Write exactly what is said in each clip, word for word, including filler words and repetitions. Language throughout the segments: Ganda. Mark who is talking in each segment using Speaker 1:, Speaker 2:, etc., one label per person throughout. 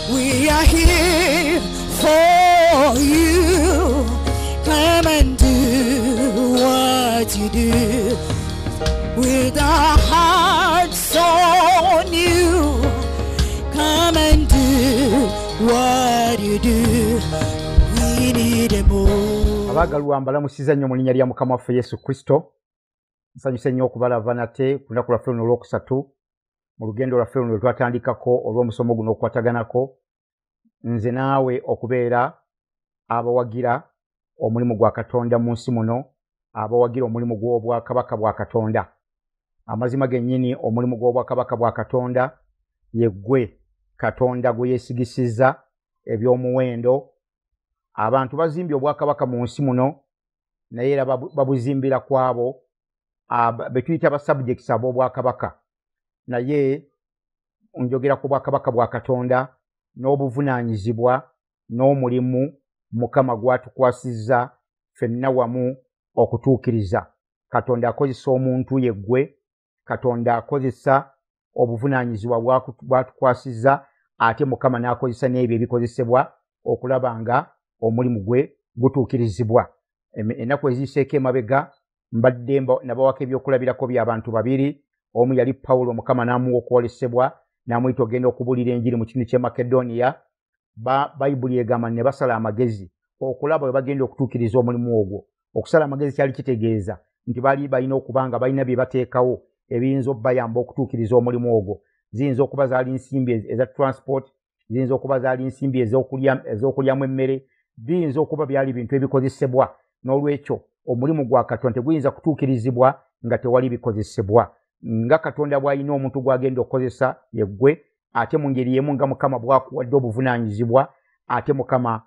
Speaker 1: We are here for you. Come and do what you do with our hearts on you. Come and do what you do. We need a more.
Speaker 2: Abagalwa mbalamusiza nnyo mu linnya lya Mukama waffe Yesu Kristo. Nsanyuse nnyo okubalaba nate ku lunaku lwaffe luno olwokusatu mu lugendo lwaffe luno lwe twatandikako olw'omusomo guno okukwataganako nze naawe okubeera abawagira omulimu gwa Katonda mu nsi muno, abawagira omulimu gw'obwakabaka bwa Katonda. Amazima gennyini omulimu gw'obwakabaka bwa Katonda ye ggwe Katonda gwe yeesigisizza eby'omuwendo. Abantu bazimbye obwakabaka mu nsi muno naye era babuzimbira kwabo be tuyita ba subjects ab'obwakabaka, naye njogera ku bwakabaka bwa Katonda n'obuvunaanyizibwa n'omulimu Mukama gwatukwasizza ffenna wamu okutuukiriza. Katonda akozesa omuntu ye ggwe, Katonda akozesa obuvunaanyizibwa bwatukwasizza, ate Mukama n'akozesa n'ebyo ebikozesebwa okulaba nga omulimu gwe gutuukirizibwa. Ennaku eziiseeko emabega mbadde nabawako ebyokulabirako by'abantu babiri. Omu yali Pawulo, Mukama n'amuwa okwolesebwa n'amuyita ogenda okubuulira enjiri mu kitundu ky'e Makedoniya. Bayibuli egamba ne basala amagezi okulaba bwe bagenda okutuukiriza omulimu ogwo. Okusala amagezi kyali kitegeeza nti baali balina okuba nga balina bye bateekawo ebiyinza okubayamba okutuukiriza omulimu ogwo. Ziyinza okuba zaali nsimbi eza transport, ziyinza okuba zaali nsimbi ez'okulyamu emmere, biyinza okuba byali bintu ebikozesebwa. N'olwekyo omulimu gwa Katonda teguyinza kutuukirizibwa nga tewali bikozesebwa. Nga Katonda bw'alina omuntu gw'agenda okukozesa ye ggwe, ate mu ngeri y'emu nga Mukama bw'akuwadde obuvunaanyizibwa, ate Mukama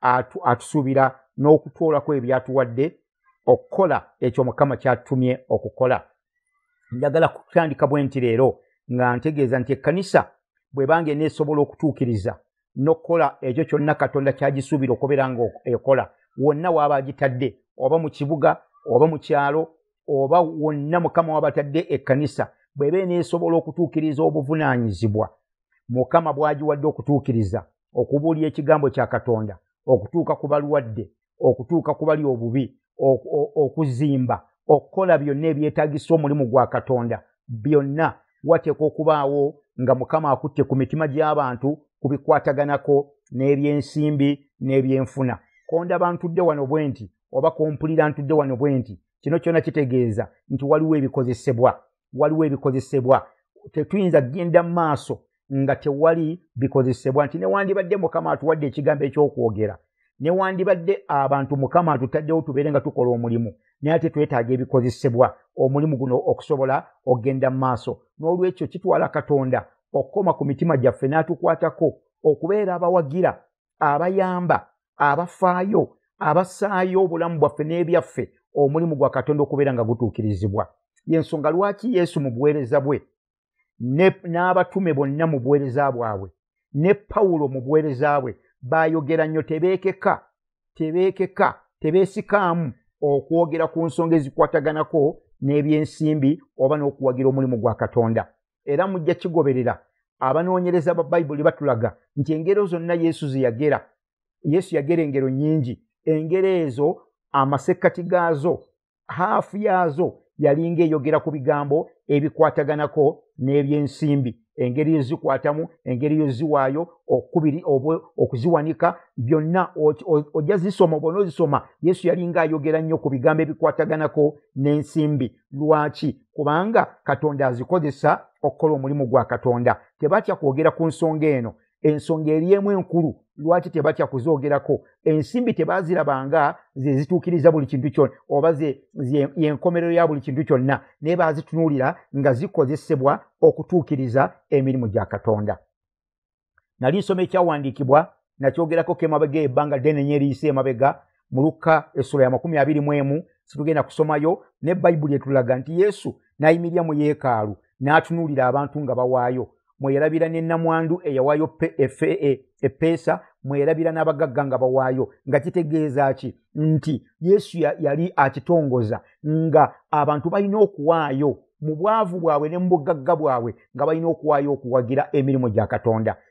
Speaker 2: atusuubira n'okutwolako ebyatuwadde okukola ekyo Mukama kyatutumye okukola. Njagala kutandika bwe nti leero nga ntegeeza nti ekkanisa bw'ebanga eneesobola okutuukiriza n'okukola ekyo kyonna Katonda kyagisuubira okubeera nga ekola, wonna waba agitadde, oba mu kibuga oba mu kyalo oba wonna Mukama waba atadde ekkanisa, bw'eba eneesobola okutuukiriza obuvunaanyizibwa Mukama bw'agiwadde okutuukiriza, okubuulira ekigambo kya Katonda, okutuuka ku balwadde, okutuuka ku bali obubi, okuzimba, okukola byonna ebyetaagisa omulimu gwa Katonda, byonna wateekwa okubaawo nga Mukama akutte ku mitima gy'abantu ku bikwataganako n'ebyensimbi n'ebyenfuna. Konda ntudde wano bwe nti oba kompulira ntudde wano bwe nti kino kyonna kitegeeza nti waliwo ebikozesebwa, waliwo ebikozesebwa. Tetuyinza genda mu maaso nga tewali bikozesebwa, nti newandibadde Mukama atuwadde ekigambo ekyokwogera, newandibadde abantu Mukama atutaddewo tubeere nga tukola omulimu, naye ate twetaaga ebikozesebwa omulimu guno okusobola okgenda mu maaso. N'olwekyo kitwala Katonda okukoma ku mitima gyaffe n'atukwatako okubeera abawagira, abayamba, abafaayo, abasaayo obulamu bwaffe n'ebyaffe omulimu gwa Katonda okubeera nga gutuukirizibwa. Y'ensonga lwaki Yesu mu buweereza bwe n'abatume bonna mu buweereza bwabwe ne Pawulo mu buweereza bwe baayogera nnyo tebeekeka, tebeekeka, tebeesikaamu okwogera ku nsonga ezikwataganako n'ebyensimbi oba n'okuwagira omulimu gwa Katonda. Era mujja kigoberera abanoonyereza ba Bayibuli batulaga nti engero zonna Yesu ze yagera, Yesu yagera engero nnyingi. Engero ezo amasekkati gaazo, haafu yaazo yalinga eyogera ku bigambo ebikwataganako n'ebyensimbi. Engeri ezikwatamu, engeri eziwaayo, okubiri okuziwanika, byonna ojja zisoma oba n'ozisoma. Yesu yalinga ayogera nnyo ku bigambo ebikwataganako n'ensimbi. Lwaki? Kubanga Katonda azikozesa okukola omulimu gwa Katonda. Tebatya kwogera ku nsonga eno. Ensonga eri emu enkulu, lwaki tebatya kuzoogerako? Ensimbi tebaazirabanga ze zituukiriza buli kintu kyonna oba ze y'enkomerero ya buli kintu kyonna, naye baazitunuulira nga zikozesebwa okutuukiriza emirimu gya Katonda. Nali nsoma ekyawandiikibwa nakyogerako k'emabega ebbanga ddene nnyo eriyise emabega mu Luka essula ya makumi abiri mu emu. Situgenda kusomayo, ne Bayibuli etulaga nti Yesu n'ayimirira mu yeekaalu n'atunuulira abantu nga bawaayo. Mweyerabira n'ennamwandu eyawaayo eppeesa, mweyerabira n'abagagga nga bawaayo. Nga kitegeeza ki? Nti Yesu yali akitongoza nga abantu balina okuwaayo mu bwavu bwabwe ne mu bugagga bwabwe, nga balina okuwaayo okuwagira emirimu gya Katonda.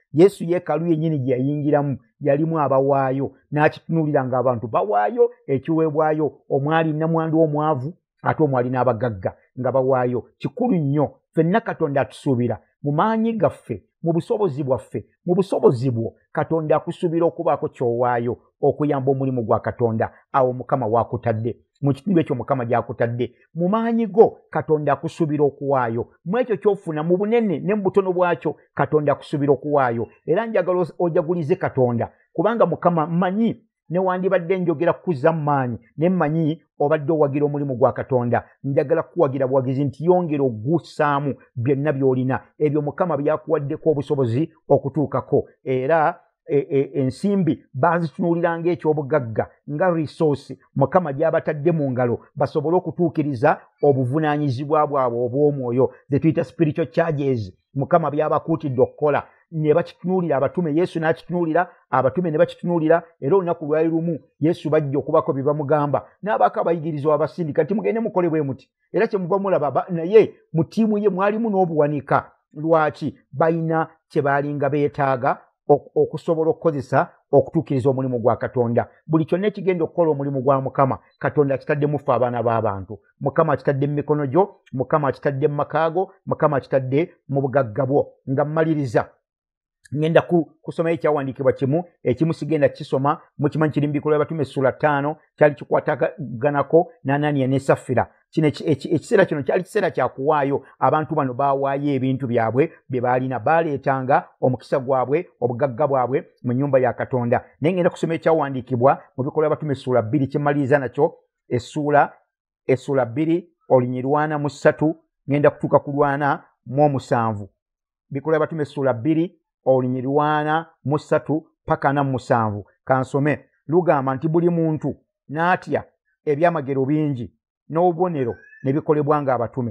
Speaker 2: Yesu yeekaalu yennyini gye yayingiramu yalimu abawaayo n'akitunuulira ng'abantu bawaayo ekiweebwayo, omwali nnamwandu omwavu ate omwali n'abagagga nga bawaayo. Kikulu nnyo ffenna Katonda atusuubira mu maanyi gaffe, mu busobozi bwaffe, mu busobozi bwo Katonda akusuubira okubaako ky'owaayo okuyamba omulimu gwa Katonda. Awo Mukama waakutadde mu kitundu ekyo Mukama gy'akutadde, mu maanyi go Katonda akusuubira okuwaayo, mu ekyo ky'ofuna mu bunene ne mu butono bwakyo Katonda akusuubira okuwaayo. Era njagala ojagulize Katonda kubanga Mukama mmanyi newandibadde njogera kukuzza mu maanyi ne mmanyi obadde owagira omulimu gwa Katonda. Njagala kuwagira buwagizi nti yongera ogussaamu byonna by'olina ebyo Mukama byakuwaddeko obusobozi okutuukako. Era E, e, ensimbi bazitunuuliranga ekyobugagga nga resource Mukama gy'abatadde mu ngalo basobole okutuukiriza obuvunaanyizibwa bwabwe obw'omwoyo ze tuyita spiritual charges. Mukama by'abakuutidde okukola ne bakitunuulira abatume, Yesu n'akitunuulira abatume ne bakitunuulira. Era olunaku lwali lumu Yesu bajja okubako bye bamugamba n'abaako abayigiriza abasindika nti mugende mukole bwe muti, era kye muva mulaba naye mu ttiimu ye mwalimu n'obuwanika. Lwaki? Balina kye baalinga beetaaga okusobola okukozesa okutuukiriza omulimu gwa Katonda. Buli kyonna ekigenda okukola omulimu gwa Mukama Katonda akitadde mufe abaana b'abantu. Mukama akitadde mu mikono gyo, Mukama akitadde mu makaago, Mukama akitadde mu bugagga bwo. Nga mmaliriza ngenda kusoma ekyawandiikibwa kimu, ekimu sigenda kisoma, mukimanyi kiri mu Bikolwa by'Abatume essula ttaano, kyali kikwataganako n'Ananiya ne Safira. Kino ekiseera kino kyali kiseera kya kuwaayo. Abantu bano baawaayo ebintu byabwe bye baalina, baaleetanga omukisa gwabwe, obugagga bwabwe mu nnyumba ya Katonda. Naye ngenda kusoma ekyawandiikibwa mu Bikolwa by'Abatume essula bbiri, kimmaliriza nakyo essula essula bbiri olunyiriri lwana mu ssatu ngenda kutuuka ku lwana mu omusanvu. Bikolwa by'Abatume essula bbiri olunyiriri lwana mu ssatu paka na mu musanvu. Kansome. Lugamba nti buli muntu n'atya ebyamagero bingi n'obubonero ne bikolebwanga abatume.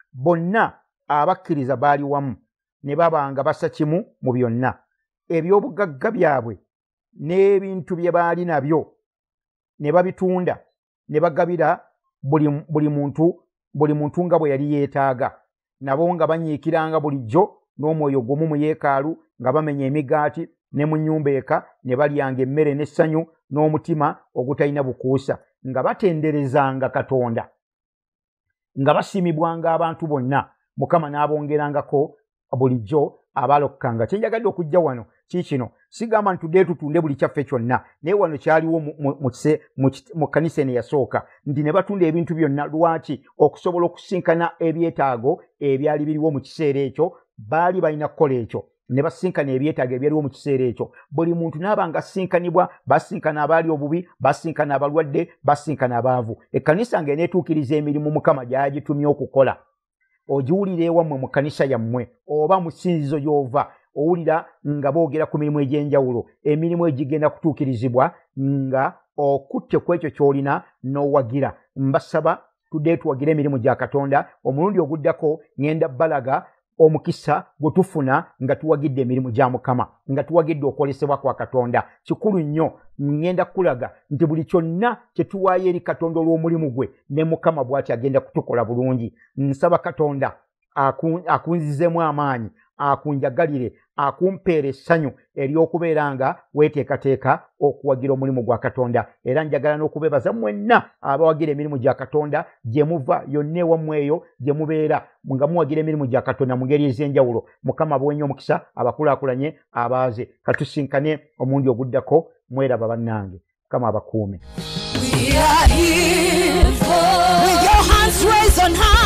Speaker 2: Bonna abakkiriza baali wamu ne babanga bassa kimu mu byonna. Eby'obugagga byabwe n'ebintu bye baali nabyo ne babitunda ne bagabira buli, buli muntu buli muntu nga bwe yali yeetaaga. Nabo nga banyiikiranga bulijjo n'omwoyo gumu mu yeekaalu nga bamenya emigaati ne mu nnyumba eka ne balyanga emmere n'essanyu n'omutima ogutalina bukuusa, nga batenderezanga Katonda, nga basiimibwanga abantu bonna. Mukama n'abongerangako bulijjo abaalokkanga. Kye njagadde okujja wano kiikino, sigamba nti tudde tutunde buli kyaffe kyonna, naye wano kyaliwo mu kkanisa eno eyasooka nti ne batunda ebintu byonna. Lwaki? Okusobola okusinkana ebyetaago ebyali biriwo mu kiseera ekyo. Baali balina kukola ekyo, ne basinkana ebyetaago ebyaliwo mu kiseera ekyo. Buli muntu n'aba nga asinkanibwa, basinkana abaali obubi, basinkana abalwadde, basinkana abaavu. Ekkanisa ng'eneetuukiriza emirimu Mukama gy'agitumye okukola. Ogiwulira ewammwe mu kkanisa yammwe oba mu ssinzizo gy'ova, owulira nga boogera ku mirimu egy'enjawulo, emirimu egigenda kutuukirizibwa nga okutte ku ekyo ky'olina n'owagira. Mbasaba tudde tuwagira emirimu gya Katonda. Omulundi oguddako ngenda balaga omukisa gwe tufuna nga tuwagidde emirimu gya Mukama, nga tuwagidde okwolesebwa kwa Katonda. Kikulu nnyo. Ngenda kulaga nti buli kyonna kye tuwaayo eri Katonda olw'omulimu gwe ne Mukama bw'ati agenda kutukola bulungi. Nsaba Katonda akunzizeemu amaanyi, akunjagalire, akumpeera essanyu ery'okubeera nga weeteekateeka okuwagira omulimu gwa Katonda. Era njagala n'okubeebaza mwenna abawagira emirimu gya Katonda gye muva yonna ewammwe eyo gye mubeera nga muwagira emirimu gya Katonda mu ngeri ez'enjawulo. Mukama abawenye omukisa, abakulaakulanye, abaaze. Katusinkane omulundi oguddako. Mweraba bannange. Mukama abakuume.
Speaker 1: We are here for with your hands raised on high.